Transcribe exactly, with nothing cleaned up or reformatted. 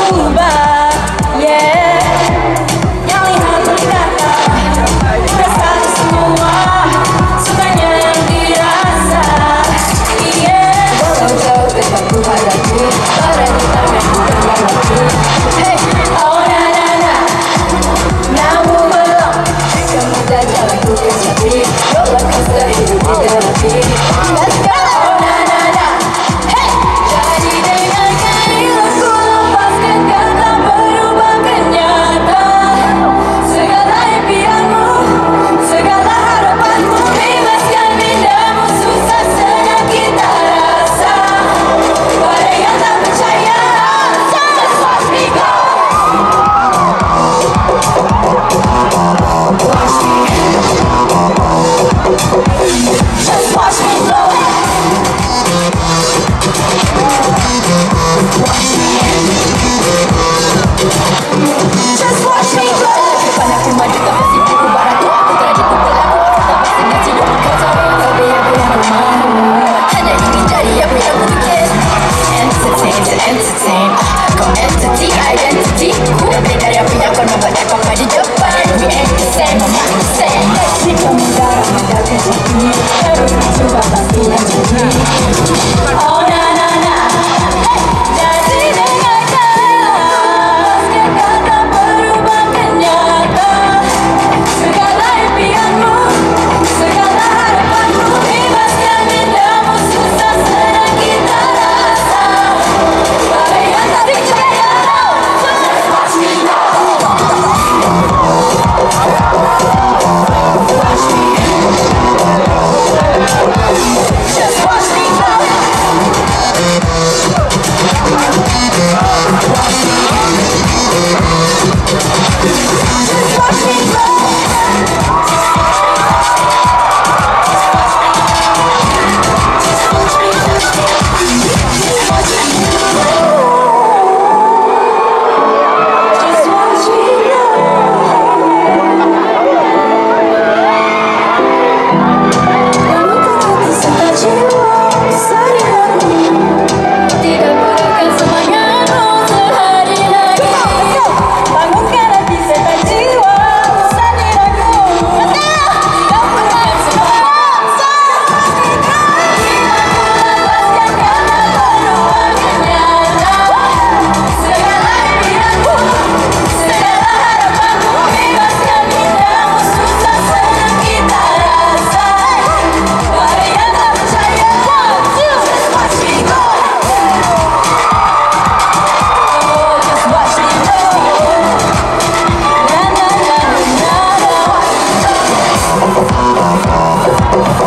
berubah, yeah. Yang lihat berkata, rasakan semua, sukanya yang dirasa, yeah. Walau jauh tetap ku hadapi, pada kita yang bukan lagi. Hey, oh na na na, namun belum kemudah jalan ku kecapi, roller coaster hidup di terapi. Let's go, oh na na na, hey. Jadi dengarkan lagu lepaskan kata berubah kenyata. Segala impianmu, segala harapanmu, bebaskan mindamu, susah senang kita rasa. Pada yang tak percaya, just watch me go. Watch me, just watch me flow. Just watch me go. Depan aku maju tak pasti pukul baraku. Aku terjatuh pelaku, aku tak pasti ngasih dulu. Kau tahu tapi apa yang aku mahu, hanya ingin jadi apa yang aku bikin. Entertain to entertain, kau entity, identity. Ku lebih dari apa yang kau nampak dan pakai di depan. We ain't the same, I'm not the same. Jika mudah mudah kecapi, terus coba pasti yang jadi. Oh na na na, hey. Jadi dengarkan lepaskan kata berubah kenyata. Segala impianmu, segala harapanmu, bebaskan mindamu, susah senang kita rasa. Pada yang tak percaya, just watch me go. Watch me, just watch me go. Just watch me go. Just watch me go. Namun kata beserta jiwa sehari-hari, tidak perlukan semangatmu sehari lagi. Bangunkan hati serta jiwa sehari ragu. Tidak perlukan semangat sehari lagi. Lepaskan kata berubah kenyata. Segala impianmu, segala harapanmu, bebaskan mindamu, susah senang kita rasa. Pada yang tak percaya, just watch me go. Oh, just watch me go. Na na na na na.